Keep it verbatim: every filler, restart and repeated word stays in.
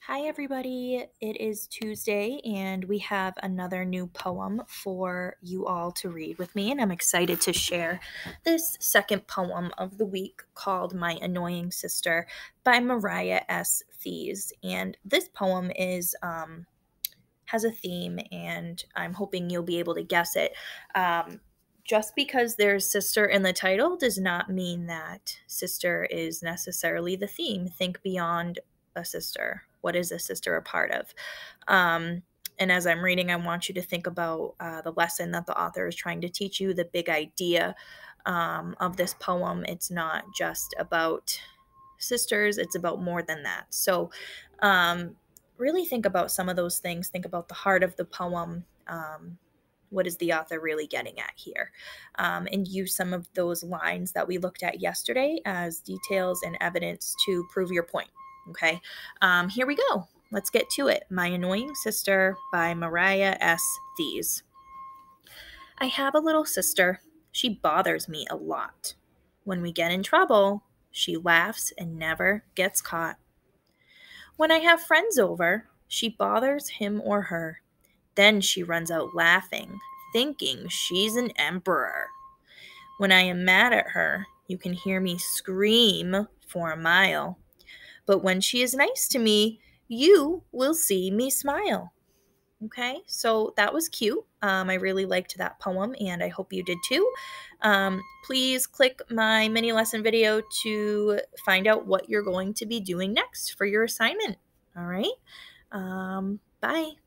Hi, everybody. It is Tuesday, and we have another new poem for you all to read with me. And I'm excited to share this second poem of the week called My Annoying Sister by Mariah S. Thies. And this poem is. Um, has a theme, and I'm hoping you'll be able to guess it. Um, just because there's sister in the title does not mean that sister is necessarily the theme. Think beyond a sister. What is a sister a part of? Um, and as I'm reading, I want you to think about uh, the lesson that the author is trying to teach you, the big idea um, of this poem. It's not just about sisters, it's about more than that. So, um, really think about some of those things. Think about the heart of the poem. Um, what is the author really getting at here? Um, and use some of those lines that we looked at yesterday as details and evidence to prove your point. Okay, um, here we go. Let's get to it. My Annoying Sister by Mariah S. Thies. I have a little sister. She bothers me a lot. When we get in trouble, she laughs and never gets caught. When I have friends over, she bothers him or her. Then she runs out laughing, thinking she's an emperor. When I am mad at her, you can hear me scream for a mile. But when she is nice to me, you will see me smile. Okay, so that was cute. Um, I really liked that poem, and I hope you did too. Um, please click my mini lesson video to find out what you're going to be doing next for your assignment. All right, um, bye.